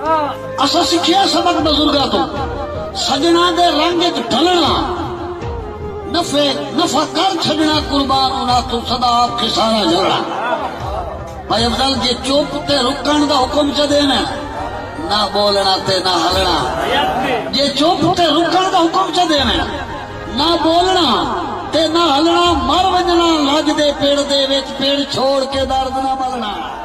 असा सिखिया सबक बुजुर्गा तो सजना दे रंग ढलना नफा कर छड़ना कुर्बान होना तो सदा आपके सारा झगड़ा। भाई अफजल जे चुप ते रुकण दा हुक्म च देना ना बोलना ते ना हलना। जे चुप ते रुकण दा हुक्म च देना ना बोलना ते ना हलना। मर वजना लग दे पेड़ दे विच पेड़ छोड़ के दर्द ना मलना।